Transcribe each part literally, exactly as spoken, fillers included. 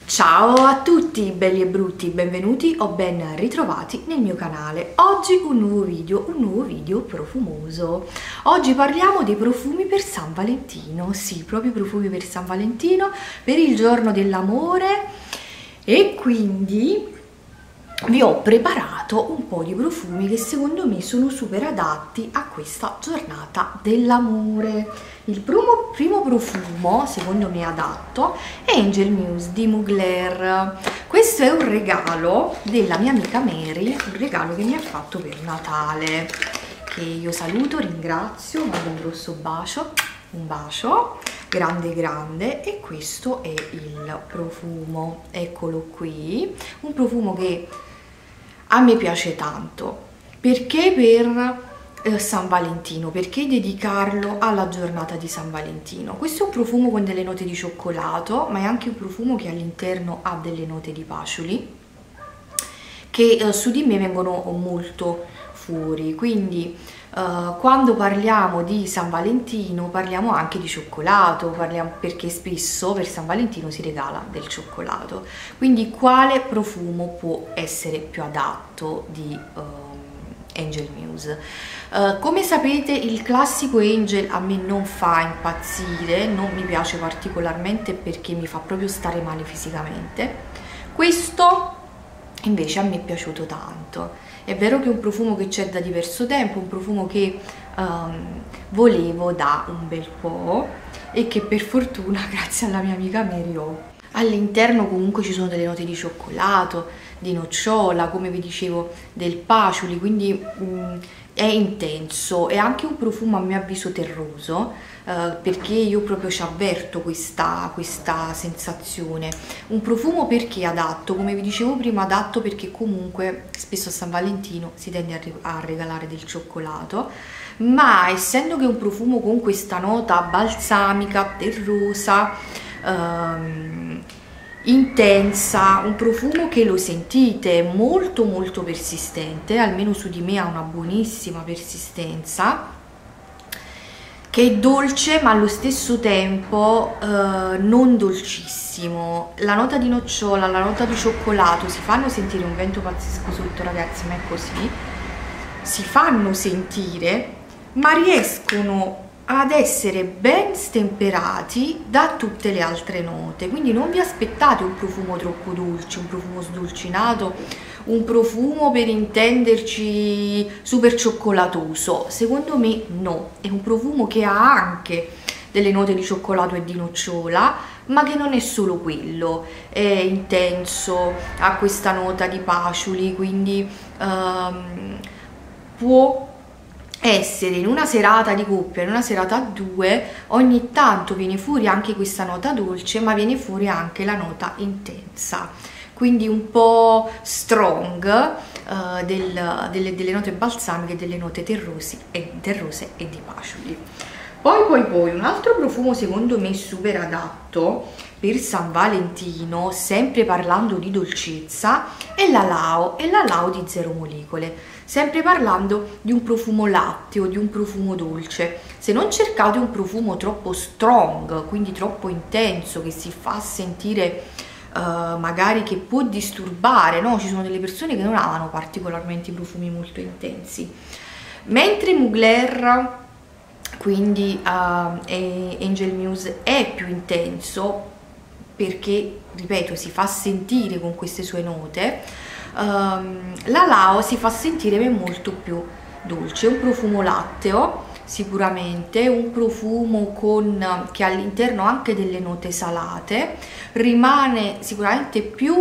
Ciao a tutti belli e brutti, benvenuti o ben ritrovati nel mio canale. Oggi un nuovo video, un nuovo video profumoso. Oggi parliamo dei profumi per San Valentino, sì, proprio i profumi per San Valentino, per il giorno dell'amore, e quindi vi ho preparato un po' di profumi che secondo me sono super adatti a questa giornata dell'amore. Il primo, primo profumo secondo me adatto è Angel Muse di Mugler. Questo è un regalo della mia amica Mary, un regalo che mi ha fatto per Natale, che io saluto, ringrazio, mando un grosso bacio, un bacio grande grande. E questo è il profumo, eccolo qui, un profumo che a me piace tanto. Perché per eh, San Valentino? Perché dedicarlo alla giornata di San Valentino? Questo è un profumo con delle note di cioccolato, ma è anche un profumo che all'interno ha delle note di patchouli che eh, su di me vengono molto fuori, quindi Uh, quando parliamo di San Valentino parliamo anche di cioccolato, parliamo, perché spesso per San Valentino si regala del cioccolato. Quindi quale profumo può essere più adatto di uh, Angel Muse? Uh, come sapete, il classico Angel a me non fa impazzire, non mi piace particolarmente perché mi fa proprio stare male fisicamente. Questo invece a me è piaciuto tanto. È vero che è un profumo che c'è da diverso tempo, un profumo che um, volevo da un bel po' e che per fortuna, grazie alla mia amica Mary, ho. All'interno comunque ci sono delle note di cioccolato, di nocciola, come vi dicevo, del patchouli, quindi um, è intenso. È anche un profumo a mio avviso terroso, Uh, perché io proprio ci avverto questa, questa sensazione. Un profumo perché adatto, come vi dicevo prima, adatto perché comunque spesso a San Valentino si tende a, a regalare del cioccolato, ma essendo che è un profumo con questa nota balsamica, terrosa, um, intensa, un profumo che lo sentite molto molto persistente, almeno su di me ha una buonissima persistenza, che è dolce ma allo stesso tempo eh, non dolcissimo. La nota di nocciola, la nota di cioccolato si fanno sentire, un vento pazzesco sotto ragazzi, ma è così, si fanno sentire, ma riescono ad essere ben stemperati da tutte le altre note. Quindi non vi aspettate un profumo troppo dolce, un profumo sdolcinato, un profumo per intenderci super cioccolatoso. Secondo me no, è un profumo che ha anche delle note di cioccolato e di nocciola, ma che non è solo quello, è intenso, ha questa nota di patchouli, quindi um, può essere in una serata di coppia, in una serata a due, ogni tanto viene fuori anche questa nota dolce, ma viene fuori anche la nota intensa, quindi un po' strong uh, del, delle, delle note balsamiche, delle note terrosi e, terrose e di patchouli. Poi poi poi un altro profumo secondo me super adatto per San Valentino, sempre parlando di dolcezza, è la Lao, è la Lao di Zero Molecole, sempre parlando di un profumo latteo, di un profumo dolce. Se non cercate un profumo troppo strong, quindi troppo intenso, che si fa sentire uh, magari che può disturbare, no? Ci sono delle persone che non amano particolarmente i profumi molto intensi, mentre Mugler, quindi uh, Angel Muse, è più intenso perché, ripeto, si fa sentire con queste sue note. Um, la Lao si fa sentire molto più dolce, un profumo latteo sicuramente, un profumo con, che all'interno anche delle note salate, rimane sicuramente più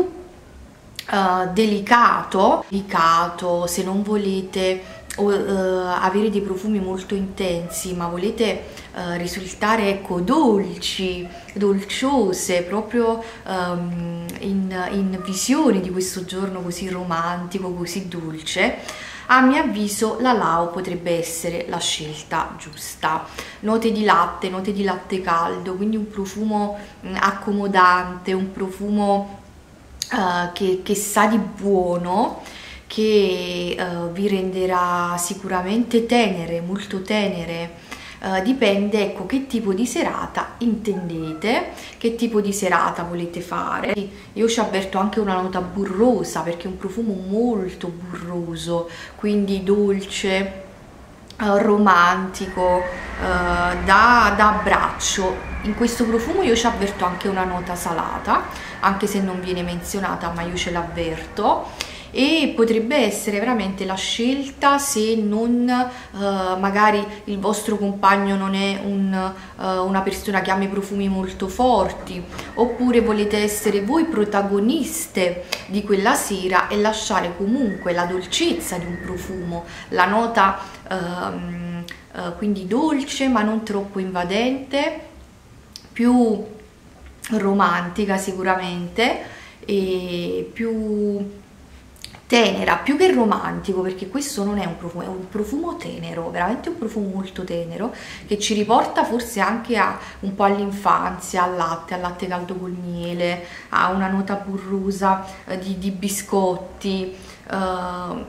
uh, delicato, delicato se non volete o, uh, avere dei profumi molto intensi, ma volete uh, risultare, ecco, dolci, dolciose, proprio um, in, in visione di questo giorno così romantico, così dolce. A mio avviso la Lao potrebbe essere la scelta giusta. Note di latte, note di latte caldo, quindi un profumo mh, accomodante, un profumo uh, che, che sa di buono, che uh, vi renderà sicuramente tenere, molto tenere, uh, dipende, ecco, che tipo di serata intendete, che tipo di serata volete fare. Io ci avverto anche una nota burrosa, perché è un profumo molto burroso, quindi dolce, uh, romantico, uh, da, da abbraccio. In questo profumo io ci avverto anche una nota salata, anche se non viene menzionata, ma io ce l'avverto, e potrebbe essere veramente la scelta se non uh, magari il vostro compagno non è un, uh, una persona che ama i profumi molto forti, oppure volete essere voi protagoniste di quella sera e lasciare comunque la dolcezza di un profumo, la nota uh, uh, quindi dolce ma non troppo invadente, più romantica sicuramente, e più tenera, più che romantico, perché questo non è un profumo, è un profumo tenero, veramente un profumo molto tenero, che ci riporta forse anche a un po' all'infanzia, al latte, al latte caldo col miele, a una nota burrosa eh, di, di biscotti. Uh,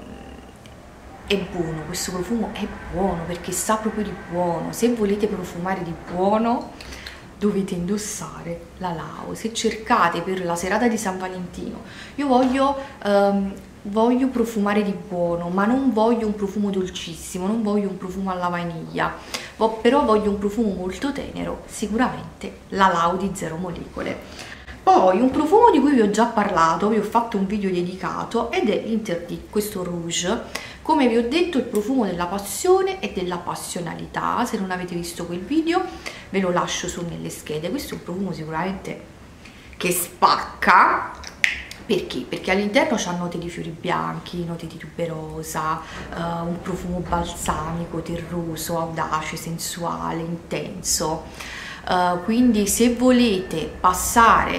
è buono, questo profumo è buono perché sa proprio di buono. Se volete profumare di buono dovete indossare la Lao. Se cercate per la serata di San Valentino, io voglio um, voglio profumare di buono, ma non voglio un profumo dolcissimo, non voglio un profumo alla vaniglia, però voglio un profumo molto tenero, sicuramente la Lao di Zero Molecole. Poi un profumo di cui vi ho già parlato, vi ho fatto un video dedicato, ed è l'Interdit, questo rouge. Come vi ho detto, il profumo della passione e della passionalità. Se non avete visto quel video ve lo lascio su nelle schede. Questo è un profumo sicuramente che spacca. Perché? Perché all'interno c'ha note di fiori bianchi, note di tuberosa, uh, un profumo balsamico, terroso, audace, sensuale, intenso. Uh, quindi se volete passare,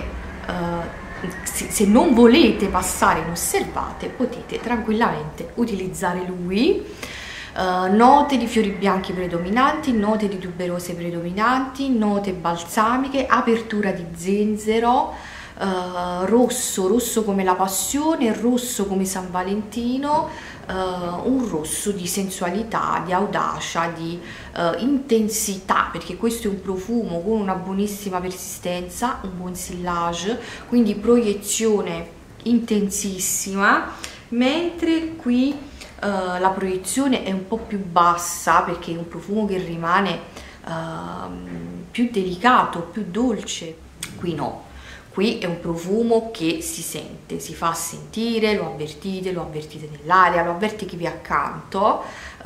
uh, se, se non volete passare inosservate, potete tranquillamente utilizzare lui. Uh, note di fiori bianchi predominanti, note di tuberose predominanti, note balsamiche, apertura di zenzero, Uh, rosso, rosso come la passione, rosso come San Valentino, uh, un rosso di sensualità, di audacia, di uh, intensità, perché questo è un profumo con una buonissima persistenza, un buon sillage, quindi proiezione intensissima, mentre qui uh, la proiezione è un po' più bassa, perché è un profumo che rimane uh, più delicato, più dolce. Qui no. Qui è un profumo che si sente, si fa sentire, lo avvertite, lo avvertite nell'aria, lo avverte chi vi è accanto.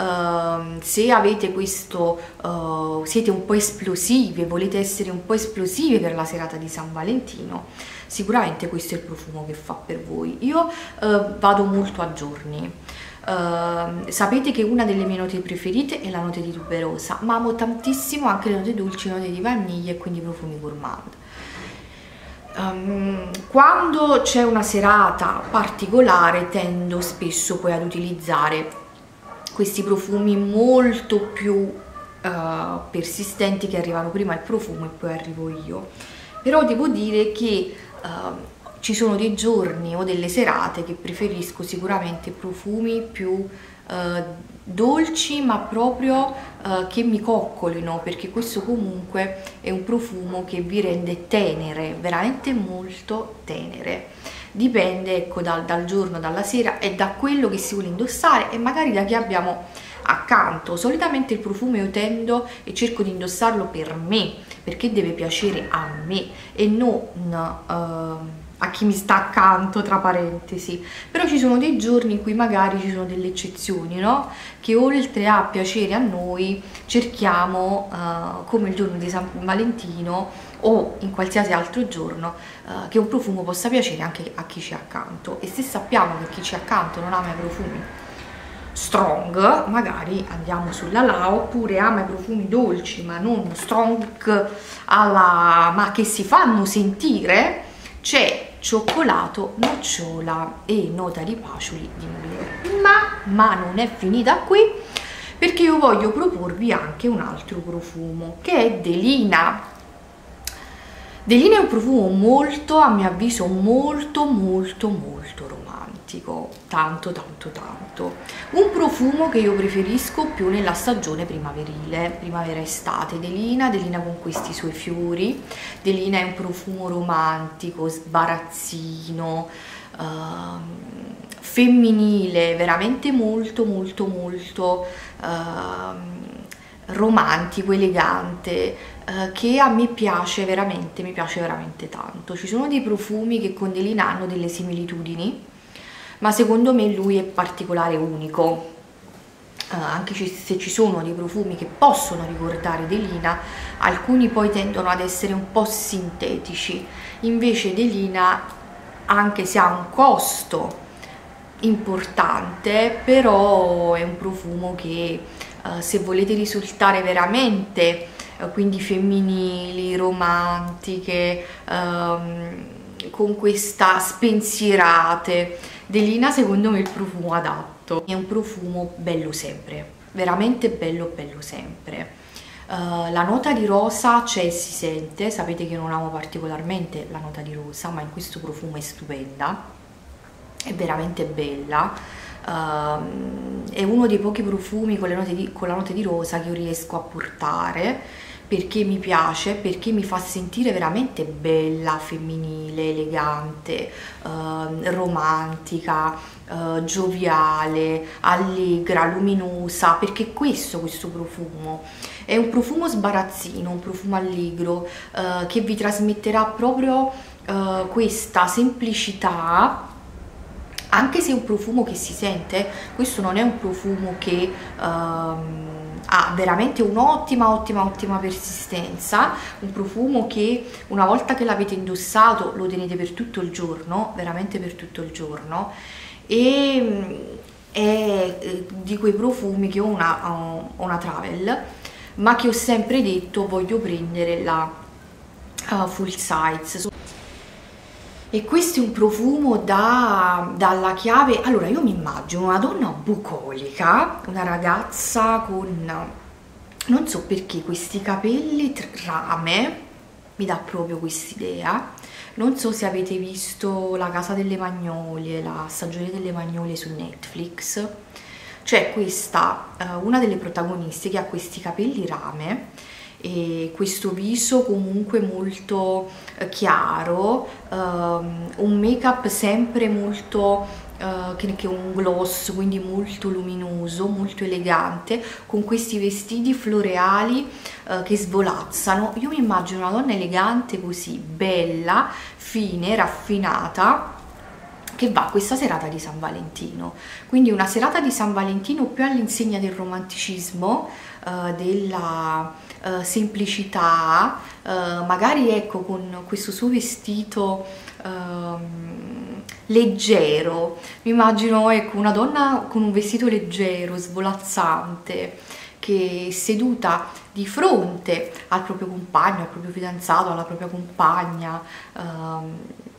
Uh, se avete questo, uh, siete un po' esplosive, volete essere un po' esplosive per la serata di San Valentino, sicuramente questo è il profumo che fa per voi. Io uh, vado molto a giorni. Uh, sapete che una delle mie note preferite è la note di tuberosa, ma amo tantissimo anche le note dolci, note di vaniglia e quindi profumi gourmand. Um, quando c'è una serata particolare tendo spesso poi ad utilizzare questi profumi molto più uh, persistenti, che arrivano prima il profumo e poi arrivo io. Però devo dire che uh, ci sono dei giorni o delle serate che preferisco sicuramente profumi più uh, dolci, ma proprio uh, che mi coccolino, perché questo comunque è un profumo che vi rende tenere, veramente molto tenere. Dipende, ecco, dal, dal giorno, dalla sera e da quello che si vuole indossare e magari da chi abbiamo accanto. Solitamente il profumo io tendo e cerco di indossarlo per me, perché deve piacere a me e non uh, a chi mi sta accanto, tra parentesi. Però ci sono dei giorni in cui magari ci sono delle eccezioni, no? Che oltre a piacere a noi cerchiamo, uh, come il giorno di San Valentino o in qualsiasi altro giorno, uh, che un profumo possa piacere anche a chi ci è accanto. E se sappiamo che chi ci è accanto non ama i profumi strong, magari andiamo sulla Lao, oppure ama i profumi dolci ma non strong alla, ma che si fanno sentire. C'è cioccolato, nocciola e nota di patchouli di miele. Ma, ma non è finita qui, perché io voglio proporvi anche un altro profumo che è Delina. Delina è un profumo molto, a mio avviso, molto molto molto romantico, tanto tanto tanto. Un profumo che io preferisco più nella stagione primaverile, primavera-estate. Delina, Delina con questi suoi fiori. Delina è un profumo romantico, sbarazzino, uh, femminile, veramente molto molto molto uh, romantico, elegante, eh, che a me piace veramente, mi piace veramente tanto. Ci sono dei profumi che con Delina hanno delle similitudini, ma secondo me lui è particolare, unico. Eh, anche se ci sono dei profumi che possono ricordare Delina, alcuni poi tendono ad essere un po' sintetici. Invece Delina, anche se ha un costo importante, però è un profumo che Uh, se volete risultare veramente uh, quindi femminili, romantiche, um, con questa spensierate, Delina secondo me è il profumo adatto. È un profumo bello sempre, veramente bello bello sempre. Uh, la nota di rosa c'è, si sente, sapete che non amo particolarmente la nota di rosa, ma in questo profumo è stupenda, è veramente bella. Uh, è uno dei pochi profumi con, le note di, con la nota di rosa che io riesco a portare, perché mi piace, perché mi fa sentire veramente bella, femminile, elegante, uh, romantica, uh, gioviale, allegra, luminosa, perché questo, questo profumo è un profumo sbarazzino, un profumo allegro, uh, che vi trasmetterà proprio uh, questa semplicità. Anche se è un profumo che si sente, questo non è un profumo che um, ha veramente un'ottima, ottima, ottima persistenza, un profumo che una volta che l'avete indossato lo tenete per tutto il giorno, veramente per tutto il giorno, e è di quei profumi che ho una, ho una travel, ma che ho sempre detto voglio prendere la uh, full size. E questo è un profumo da, dalla chiave, allora io mi immagino una donna bucolica, una ragazza con, non so perché, questi capelli rame, mi dà proprio quest'idea. Non so se avete visto La Casa delle Magnolie, la stagione delle Magnolie su Netflix. C'è questa, uh, una delle protagoniste che ha questi capelli rame e questo viso comunque molto eh, chiaro, um, un make up sempre molto uh, che, che un gloss, quindi molto luminoso, molto elegante, con questi vestiti floreali uh, che svolazzano. Io mi immagino una donna elegante così, bella, fine, raffinata, che va a questa serata di San Valentino. Quindi una serata di San Valentino più all'insegna del romanticismo, uh, della Uh, semplicità, uh, magari ecco con questo suo vestito uh, leggero, mi immagino ecco una donna con un vestito leggero, svolazzante, che è seduta di fronte al proprio compagno, al proprio fidanzato, alla propria compagna. Uh,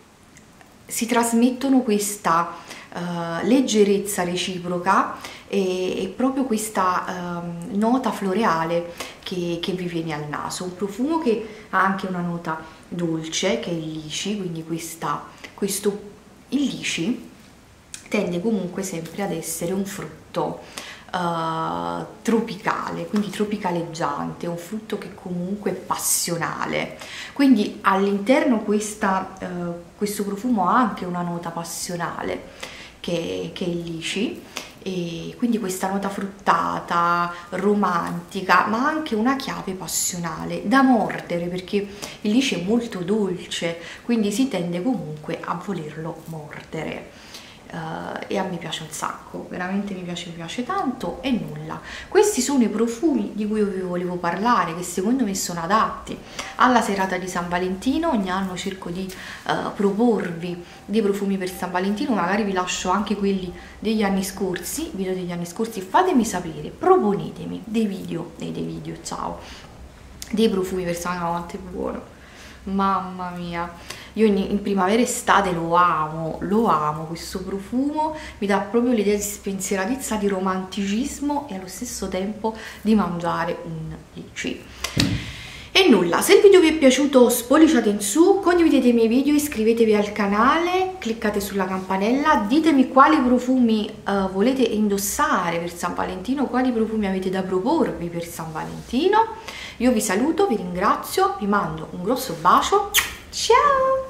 si trasmettono questa uh, leggerezza reciproca e, e proprio questa uh, nota floreale che, che vi viene al naso. Un profumo che ha anche una nota dolce, che è il lici, quindi questa, questo, il lici tende comunque sempre ad essere un frutto uh, tropicale, quindi tropicaleggiante, un frutto che comunque è passionale. Quindi all'interno questa, uh, questo profumo ha anche una nota passionale, che, che è il lici, e quindi questa nota fruttata, romantica, ma anche una chiave passionale da mordere, perché il lici è molto dolce, quindi si tende comunque a volerlo mordere. Uh, e a me piace un sacco, veramente mi piace, mi piace tanto. E nulla, questi sono i profumi di cui vi volevo parlare, che secondo me sono adatti alla serata di San Valentino. Ogni anno cerco di uh, proporvi dei profumi per San Valentino, magari vi lascio anche quelli degli anni scorsi, video degli anni scorsi, fatemi sapere, proponetemi dei video, eh, dei video, ciao, dei profumi per San Valentino. Quanto è buono, mamma mia. Io in, in primavera estate lo amo, lo amo, questo profumo mi dà proprio l'idea di spensieratezza, di romanticismo e allo stesso tempo di mangiare un lici. E nulla. nulla, se il video vi è piaciuto spolliciate in su, condividete i miei video, iscrivetevi al canale, cliccate sulla campanella, ditemi quali profumi uh, volete indossare per San Valentino, quali profumi avete da proporvi per San Valentino. Io vi saluto, vi ringrazio, vi mando un grosso bacio, ciao!